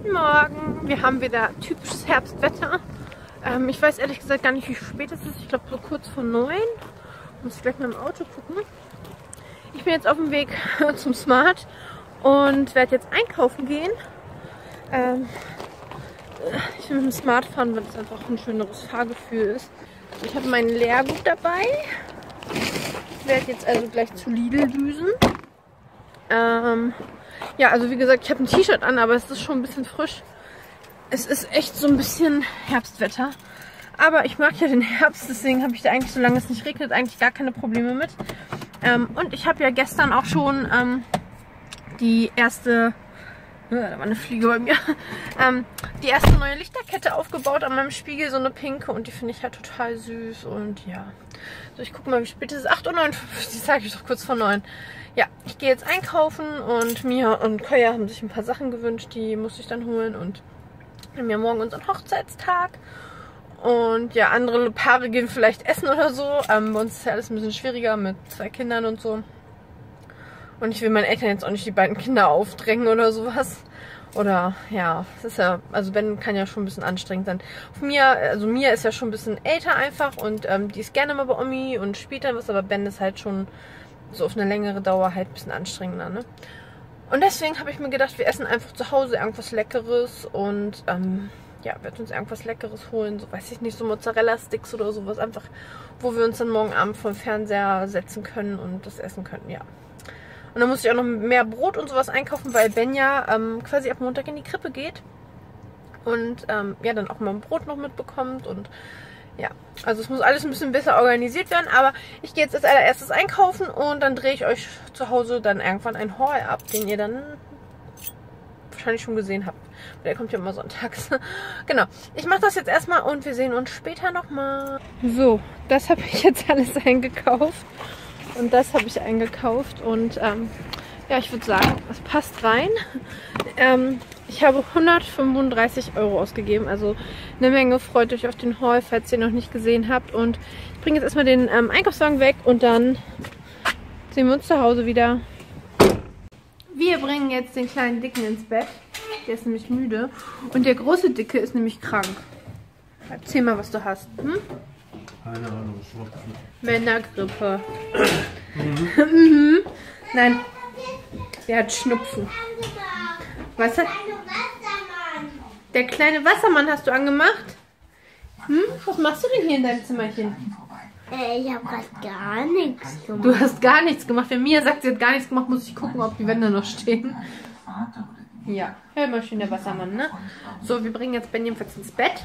Guten Morgen. Wir haben wieder typisches Herbstwetter. Ich weiß ehrlich gesagt gar nicht, wie spät es ist. Ich glaube so kurz vor 9. Muss ich gleich mal im Auto gucken. Ich bin jetzt auf dem Weg zum Smart und werde jetzt einkaufen gehen. Ich will mit dem Smart fahren, weil es einfach ein schöneres Fahrgefühl ist. Ich habe mein Leergut dabei. Ich werde jetzt also gleich zu Lidl düsen. Ja, also wie gesagt, ich habe ein T-Shirt an, aber es ist schon ein bisschen frisch. Es ist echt so ein bisschen Herbstwetter. Aber ich mag ja den Herbst, deswegen habe ich da eigentlich, solange es nicht regnet, eigentlich gar keine Probleme mit. Und ich habe ja gestern auch schon die erste... da war eine Fliege bei mir. Die erste neue Lichterkette aufgebaut an meinem Spiegel, so eine pinke. Und die finde ich halt total süß. Und ja, so ich gucke mal, wie spät es ist. 8:59 Uhr, sage ich doch kurz vor 9. Ja, ich gehe jetzt einkaufen und Mia und Koya haben sich ein paar Sachen gewünscht. Die muss ich dann holen. Und wir haben ja morgen unseren Hochzeitstag. Und ja, andere Paare gehen vielleicht essen oder so. Bei uns ist ja alles ein bisschen schwieriger mit 2 Kindern und so. Und ich will meinen Eltern jetzt auch nicht die beiden Kinder aufdrängen oder sowas. Oder ja, es ist ja, also Ben kann ja schon ein bisschen anstrengend sein. Mia ist ja schon ein bisschen älter einfach und die ist gerne mal bei Omi und spielt dann was, aber Ben ist halt schon so auf eine längere Dauer halt ein bisschen anstrengender, ne? Und deswegen habe ich mir gedacht, wir essen einfach zu Hause irgendwas Leckeres und ja, werden uns irgendwas Leckeres holen, so weiß ich nicht, so Mozzarella-Sticks oder sowas einfach, wo wir uns dann morgen Abend vom Fernseher setzen können und das essen können, ja. Und dann muss ich auch noch mehr Brot und sowas einkaufen, weil Ben ja quasi ab Montag in die Krippe geht. Und ja, dann auch mal ein Brot noch mitbekommt. Und ja, also es muss alles ein bisschen besser organisiert werden. Aber ich gehe jetzt als allererstes einkaufen und dann drehe ich euch zu Hause dann irgendwann einen Haul ab, den ihr dann wahrscheinlich schon gesehen habt. Der kommt ja immer sonntags. Genau, ich mache das jetzt erstmal und wir sehen uns später nochmal. So, das habe ich jetzt alles eingekauft. Und das habe ich eingekauft und ja, ich würde sagen, es passt rein. Ich habe 135 € ausgegeben, also eine Menge. Freut euch auf den Haul, falls ihr noch nicht gesehen habt. Und ich bringe jetzt erstmal den Einkaufswagen weg und dann sehen wir uns zu Hause wieder. Wir bringen jetzt den kleinen Dicken ins Bett. Der ist nämlich müde. Und der große Dicke ist nämlich krank. Erzähl mal, was du hast. Hm? Keine Ahnung, Schnupfen. Männergrippe. Mhm. Nein, der hat Schnupfen. Was hat... Der kleine Wassermann hast du angemacht? Hm? Was machst du denn hier in deinem Zimmerchen? Ich habe gerade gar nichts gemacht. Du hast gar nichts gemacht. Wenn Mia sagt, sie hat gar nichts gemacht, muss ich gucken, ob die Wände noch stehen. Ja, hör mal schön, der Wassermann, ne? So, wir bringen jetzt Ben jedenfalls ins Bett.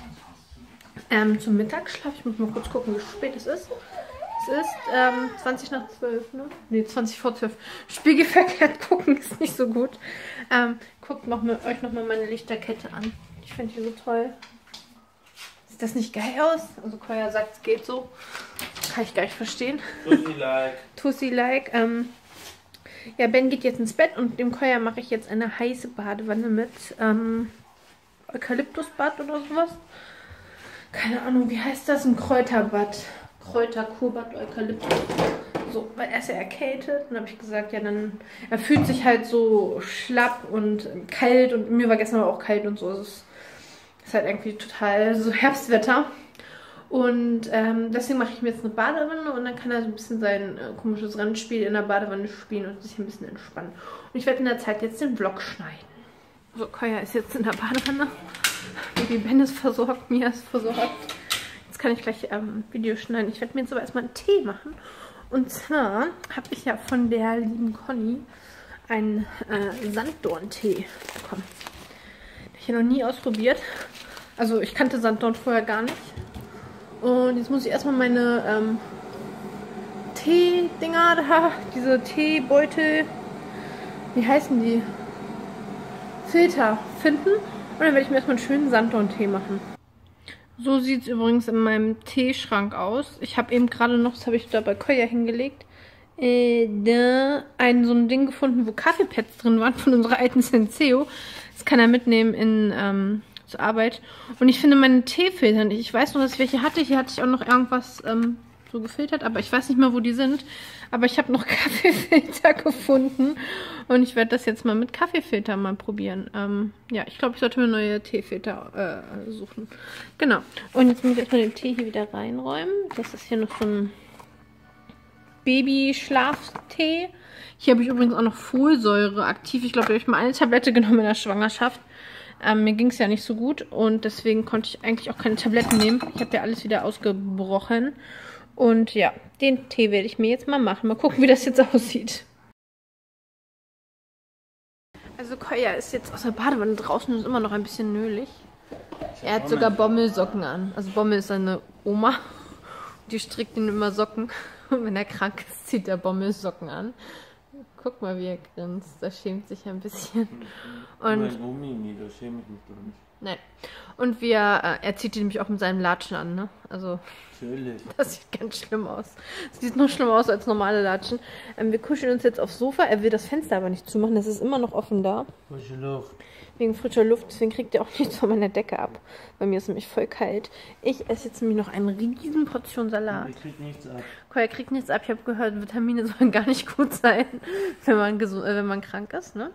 Zum Mittagsschlaf. Ich muss mal kurz gucken, wie spät es ist. Es ist 20 nach 12, ne? Ne, 20 vor 12. Spiegelverkehrt gucken ist nicht so gut. Guckt euch nochmal meine Lichterkette an. Ich finde die so toll. Sieht das nicht geil aus? Also Koya sagt, es geht so. Kann ich gar nicht verstehen. Tussi-like. Tussi-like. Ja, Ben geht jetzt ins Bett und dem Koya mache ich jetzt eine heiße Badewanne mit Eukalyptusbad oder sowas. Keine Ahnung, wie heißt das? Ein Kräuterbad. Kräuterkurbad, Eukalyptus. So, weil er ist ja erkältet. Dann habe ich gesagt, ja dann, er fühlt sich halt so schlapp und kalt und mir war gestern aber auch kalt und so. Es ist halt irgendwie total so Herbstwetter. Und deswegen mache ich mir jetzt eine Badewanne und dann kann er so ein bisschen sein komisches Rennspiel in der Badewanne spielen und sich ein bisschen entspannen. Und ich werde in der Zeit jetzt den Vlog schneiden. So, Koya ist jetzt in der Badewanne. Baby Ben ist versorgt, Mia ist versorgt. Jetzt kann ich gleich Video schneiden. Ich werde mir jetzt aber erstmal einen Tee machen. Und zwar habe ich ja von der lieben Conny einen Sanddorn-Tee bekommen. Den habe ich ja noch nie ausprobiert. Also ich kannte Sanddorn vorher gar nicht. Und jetzt muss ich erstmal meine Tee-Dinger da, diese Teebeutel, wie heißen die? Filter finden. Und dann werde ich mir erstmal einen schönen Sanddorn-Tee machen. So sieht es übrigens in meinem Teeschrank aus. Ich habe eben gerade noch, das habe ich da bei Koya hingelegt, so ein Ding gefunden, wo Kaffeepads drin waren von unserer alten Senseo. Das kann er mitnehmen zur Arbeit. Und ich finde meine Teefilter nicht. Ich weiß noch, dass ich welche hatte. Hier hatte ich auch noch irgendwas so gefiltert, aber ich weiß nicht mal, wo die sind. Aber ich habe noch Kaffeefilter gefunden und ich werde das jetzt mal mit Kaffeefilter mal probieren. Ja, ich glaube, ich sollte mir neue Teefilter suchen. Genau. Und jetzt muss ich erstmal den Tee hier wieder reinräumen. Das ist hier noch so ein Babyschlaftee. Hier habe ich übrigens auch noch Folsäure aktiv. Ich glaube, da habe ich mal eine Tablette genommen in der Schwangerschaft. Mir ging es ja nicht so gut und deswegen konnte ich eigentlich auch keine Tabletten nehmen. Ich habe ja alles wieder ausgebrochen. Und ja, den Tee werde ich mir jetzt mal machen. Mal gucken, wie das jetzt aussieht. Also Koya ist jetzt aus der Badewanne draußen und ist immer noch ein bisschen nölig. Er hat sogar Bommelsocken an. Also Bommel ist seine Oma. Die strickt ihm immer Socken. Und wenn er krank ist, zieht er Bommelsocken an. Guck mal, wie er grinst. Da schämt sich ein bisschen. Und Mein Omi, nee, da schäme ich mich doch nicht. nein. Und er zieht die nämlich auch mit seinem Latschen an, ne? Also, Natürlich. das sieht ganz schlimm aus. Das sieht noch schlimmer aus als normale Latschen. Wir kuscheln uns jetzt aufs Sofa. Er will das Fenster aber nicht zumachen. Das ist immer noch offen da. Frische Luft. Wegen frischer Luft. Deswegen kriegt er auch nichts von meiner Decke ab. Bei mir ist nämlich voll kalt. Ich esse jetzt nämlich noch eine riesen Portion Salat. Ich krieg nichts ab. Koya kriegt nichts ab. Ich habe gehört, Vitamine sollen gar nicht gut sein, wenn man krank ist, ne?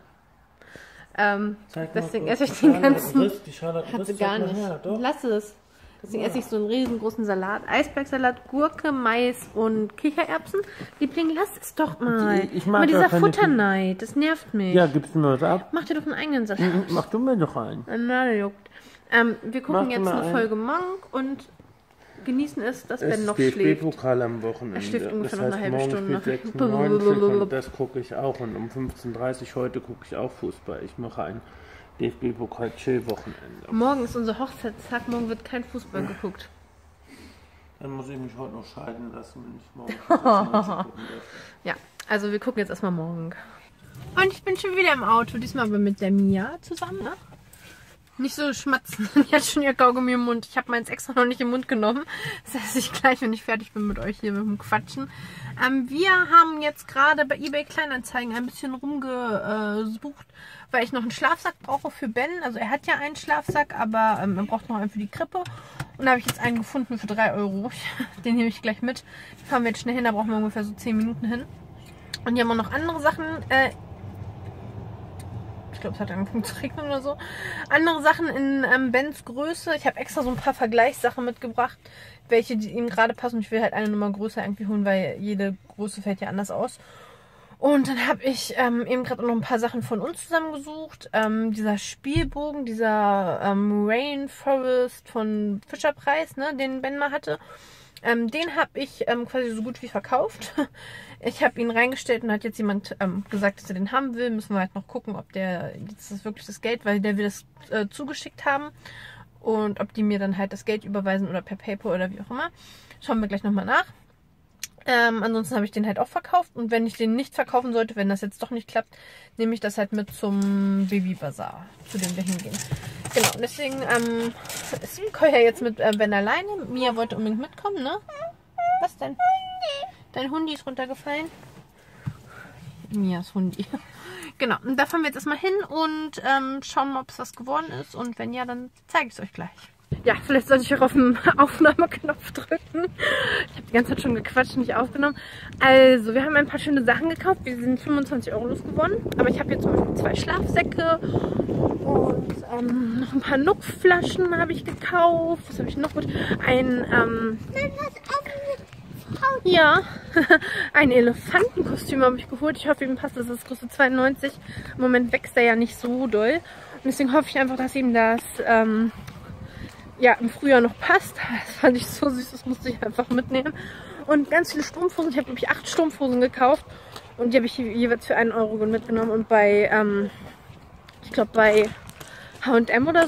Deswegen esse ich den ganzen... Die Schale Hat sie gar nicht. Lass es. Deswegen esse ich so einen riesengroßen Salat. Eisbergsalat, Gurke, Mais und Kichererbsen. Liebling, lass es doch mal. Ich mag aber dieser keine Futterneid, das nervt mich. Ja, gibst du mir was ab? Mach dir doch einen eigenen Salat. Mach du mir doch einen. Na, der juckt. Wir gucken jetzt eine Folge Monk und genießen es, dass Ben noch schläft. DFB-Pokal am Wochenende. Er schläft ungefähr noch eine halbe morgen Stunde. spielt 96 und das gucke ich auch. Und um 15:30 Uhr heute gucke ich auch Fußball. Ich mache ein DFB-Pokal-Chill-Wochenende. Morgen ist unser Hochzeitstag, morgen wird kein Fußball geguckt. Dann muss ich mich heute noch scheiden lassen, wenn ich morgen Ja, also wir gucken jetzt erstmal morgen. Und ich bin schon wieder im Auto, diesmal aber mit der Mia zusammen, ne? Nicht so schmatzen. Die hat schon ihr Kaugummi im Mund. Ich habe meins extra noch nicht im Mund genommen. Das heißt, ich gleich, wenn ich fertig bin mit euch hier mit dem Quatschen. Wir haben jetzt gerade bei eBay Kleinanzeigen ein bisschen rumgesucht, weil ich noch einen Schlafsack brauche für Ben. Also er hat ja einen Schlafsack, aber er braucht noch einen für die Krippe. Und da habe ich jetzt einen gefunden für 3 Euro. Den nehme ich gleich mit. Da fahren wir jetzt schnell hin, da brauchen wir ungefähr so 10 Minuten hin. Und hier haben wir noch andere Sachen. Ich glaube, es hat angefangen zu regnen oder so. Andere Sachen in Bens Größe. Ich habe extra so ein paar Vergleichssachen mitgebracht, welche die ihm gerade passen. Ich will halt eine Nummer größer irgendwie holen, weil jede Größe fällt ja anders aus. Und dann habe ich eben gerade noch ein paar Sachen von uns zusammengesucht. Dieser Spielbogen, dieser Rainforest von Fischerpreis, ne, den Ben mal hatte. Den habe ich quasi so gut wie verkauft. Ich habe ihn reingestellt und hat jetzt jemand gesagt, dass er den haben will. Müssen wir halt noch gucken, ob das ist wirklich das Geld, weil der will das zugeschickt haben. Und ob die mir dann halt das Geld überweisen oder per PayPal oder wie auch immer. Schauen wir gleich nochmal nach. Ansonsten habe ich den halt auch verkauft. Und wenn ich den nicht verkaufen sollte, wenn das jetzt doch nicht klappt, nehme ich das halt mit zum Babybazar, zu dem wir hingehen. Genau, deswegen ist Koya jetzt mit Ben alleine. Mia wollte unbedingt mitkommen, ne? Was denn? Dein Hundi ist runtergefallen. Mias Hundi. Genau, und da fahren wir jetzt erstmal hin und schauen mal, ob es was geworden ist. Und wenn ja, dann zeige ich es euch gleich. Ja, vielleicht sollte ich auch auf den Aufnahmeknopf drücken. Ich habe die ganze Zeit schon gequatscht, nicht aufgenommen. Also, wir haben ein paar schöne Sachen gekauft. Wir sind 25 Euro losgewonnen. Aber ich habe hier zum Beispiel 2 Schlafsäcke und noch ein paar Nuckflaschen habe ich gekauft. Was habe ich noch gut? Ja, ein Elefantenkostüm habe ich geholt. Ich hoffe, ihm passt das. Das ist Größe 92. Im Moment wächst er ja nicht so doll. Und deswegen hoffe ich einfach, dass ihm das ja, im Frühjahr noch passt. Das fand ich so süß, das musste ich einfach mitnehmen. Und ganz viele Strumpfhosen. Ich habe, glaube ich, 8 Strumpfhosen gekauft. Und die habe ich jeweils für 1 Euro mitgenommen. Und bei, ich glaube, bei H&M oder so.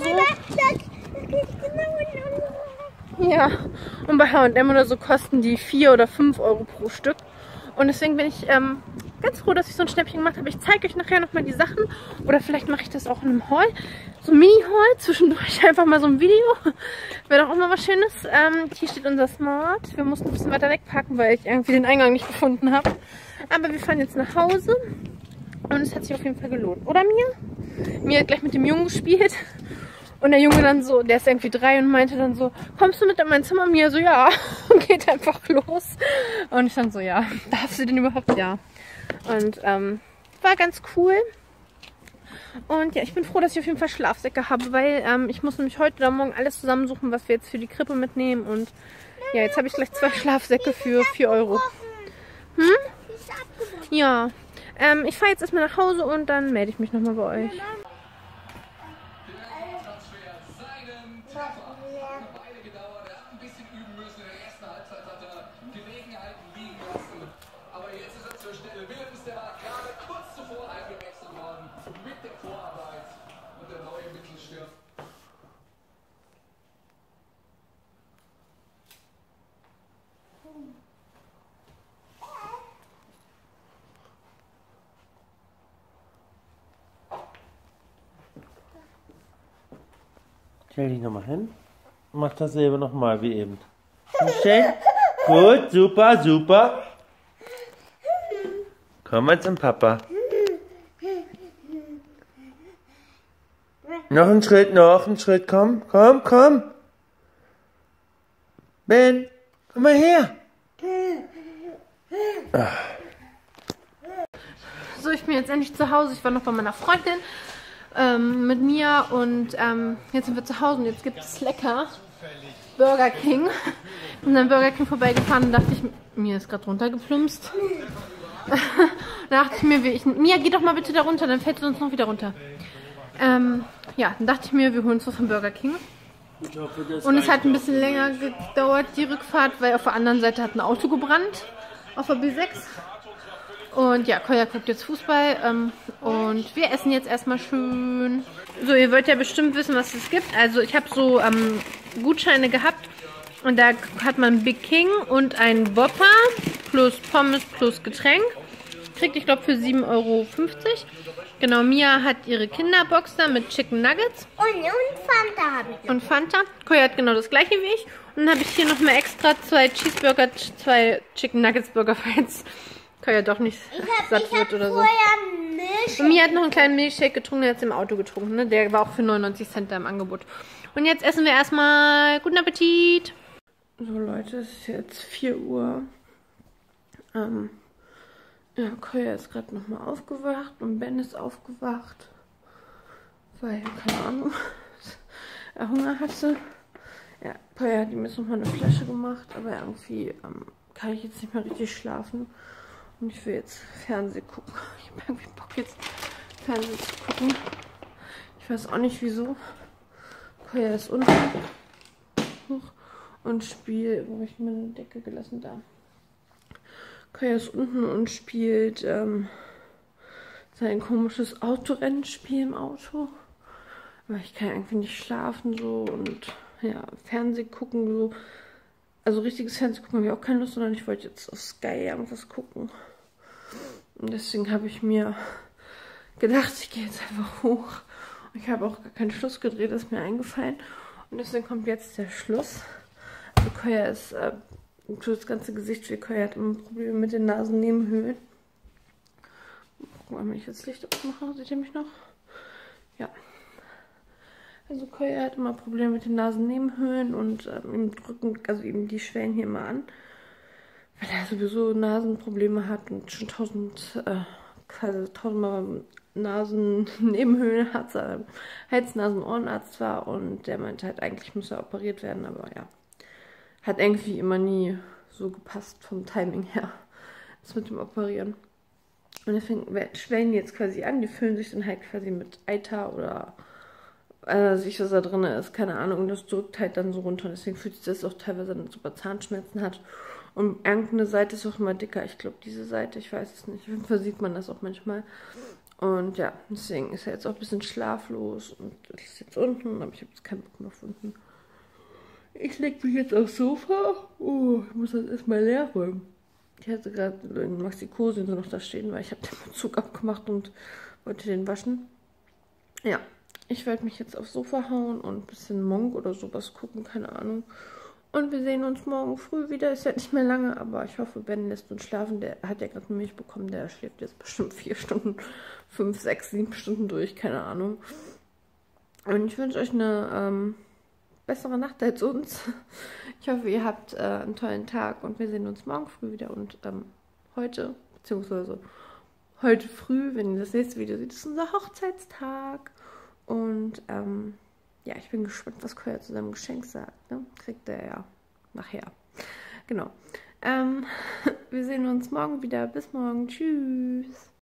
Ja, und bei H&M oder so kosten die 4 oder 5 Euro pro Stück. Und deswegen bin ich ganz froh, dass ich so ein Schnäppchen gemacht habe. Ich zeige euch nachher nochmal die Sachen. Oder vielleicht mache ich das auch in einem Haul. So ein Mini-Haul. Zwischendurch einfach mal so ein Video. Wäre doch auch mal was Schönes. Hier steht unser Smart. Wir mussten ein bisschen weiter wegpacken, weil ich irgendwie den Eingang nicht gefunden habe. Aber wir fahren jetzt nach Hause. Und es hat sich auf jeden Fall gelohnt. Oder Mia? Mia hat gleich mit dem Jungen gespielt. Und der Junge dann so, der ist irgendwie 3 und meinte dann so, kommst du mit in mein Zimmer? Mir so, ja. Und geht einfach los. Und ich dann so, ja, darfst du denn überhaupt? Ja. Und war ganz cool. Und ja, ich bin froh, dass ich auf jeden Fall Schlafsäcke habe, weil ich muss nämlich heute oder morgen alles zusammensuchen, was wir jetzt für die Krippe mitnehmen. Und ja, jetzt habe ich gleich 2 Schlafsäcke für 4 Euro. Hm? Ja. Ich fahre jetzt erstmal nach Hause und dann melde ich mich nochmal bei euch. Stell dich nochmal hin. Mach dasselbe nochmal wie eben. Schön. Gut, super, super. Komm mal zum Papa. Noch ein Schritt, komm, komm, komm. Ben, komm mal her. Ach. So, ich bin jetzt endlich zu Hause. Ich war noch bei meiner Freundin mit mir und jetzt sind wir zu Hause und jetzt gibt es lecker Burger King. Ich bin an Burger King vorbeigefahren und dachte ich, mir ist gerade runtergeplumpst. Da dachte ich mir, Mia, geh doch mal bitte da runter, dann fällt sie uns noch wieder runter. Ja, dann dachte ich mir, wir holen uns was vom Burger King. Und es hat ein bisschen länger gedauert, die Rückfahrt, weil auf der anderen Seite hat ein Auto gebrannt, auf der B6. Und ja, Koya guckt jetzt Fußball und wir essen jetzt erstmal schön. So, ihr wollt ja bestimmt wissen, was es gibt. Also ich habe so Gutscheine gehabt und da hat man Big King und ein Whopper plus Pommes plus Getränk. Kriegt, ich glaube, für 7,50 Euro. Genau, Mia hat ihre Kinderbox da mit Chicken Nuggets. Und Fanta habe ich. Und Fanta. Koya hat genau das gleiche wie ich. Und dann habe ich hier nochmal extra 2 Cheeseburger, 2 Chicken Nuggets Burger, falls Koya doch nicht satt wird oder so. Und Mia hat noch einen kleinen Milchshake getrunken, der hat im Auto getrunken. Ne? Der war auch für 99 Cent da im Angebot. Und jetzt essen wir erstmal. Guten Appetit! So Leute, es ist jetzt 4 Uhr. Ja, Koya ist gerade nochmal aufgewacht und Ben ist aufgewacht, weil, keine Ahnung, er Hunger hatte. Ja, Koya hat ihm jetzt nochmal eine Flasche gemacht, aber irgendwie kann ich jetzt nicht mehr richtig schlafen und ich will jetzt Fernsehen gucken. Ich habe irgendwie Bock jetzt Fernsehen zu gucken. Ich weiß auch nicht wieso. Koya ist unten hoch und spielt, wo habe ich meine Decke gelassen? Da. Koya ist unten und spielt sein komisches Autorennspiel im Auto. Weil ich kann irgendwie nicht schlafen so und ja, Fernsehen gucken so. Also richtiges Fernsehen gucken habe ich auch keine Lust, sondern ich wollte jetzt auf Sky irgendwas gucken. Und deswegen habe ich mir gedacht, ich gehe jetzt einfach hoch. Und ich habe auch gar keinen Schluss gedreht, ist mir eingefallen. Und deswegen kommt jetzt der Schluss. Also Koya ist das ganze Gesicht wie Koya hat immer Probleme mit den Nasennebenhöhlen. Gucken wir mal, wenn ich jetzt Licht ausmache, seht ihr mich noch? Ja. Also Koya hat immer Probleme mit den Nasennebenhöhlen und ihm drücken, also eben die Schwellen hier immer an. Weil er sowieso Nasenprobleme hat und schon tausendmal Nasennebenhöhlen hat, Hals-Nasen-Ohrenarzt war und der meinte halt, eigentlich muss er operiert werden, aber ja. Hat irgendwie immer nie so gepasst vom Timing her, das mit dem Operieren. Und deswegen schwellen die jetzt quasi an, die füllen sich dann halt quasi mit Eiter oder sich was da drin ist, keine Ahnung. Und das drückt halt dann so runter. Deswegen fühlt sich das auch teilweise dann super Zahnschmerzen hat. Und irgendeine Seite ist auch immer dicker. Ich glaube diese Seite, ich weiß es nicht. Auf jeden Fall sieht man das auch manchmal. Und ja, deswegen ist er jetzt auch ein bisschen schlaflos. Und das ist jetzt unten, aber ich habe jetzt keinen Bock mehr auf unten. Ich lege mich jetzt aufs Sofa. Oh, ich muss das erstmal leer räumen. Ich hatte gerade in Maxi-Cosi so noch da stehen, weil ich habe den Bezug abgemacht und wollte den waschen. Ja, ich werde mich jetzt aufs Sofa hauen und ein bisschen Monk oder sowas gucken, keine Ahnung. Und wir sehen uns morgen früh wieder. Ist ja nicht mehr lange, aber ich hoffe, Ben lässt uns schlafen. Der hat ja gerade eine Milch bekommen, der schläft jetzt bestimmt 4 Stunden, 5, 6, 7 Stunden durch, keine Ahnung. Und ich wünsche euch eine bessere Nacht als uns. Ich hoffe, ihr habt einen tollen Tag und wir sehen uns morgen früh wieder. Und heute, beziehungsweise heute früh, wenn ihr das nächste Video seht, ist unser Hochzeitstag. Und ja, ich bin gespannt, was Koya zu seinem Geschenk sagt. Ne? Kriegt er ja nachher. Genau. Wir sehen uns morgen wieder. Bis morgen. Tschüss.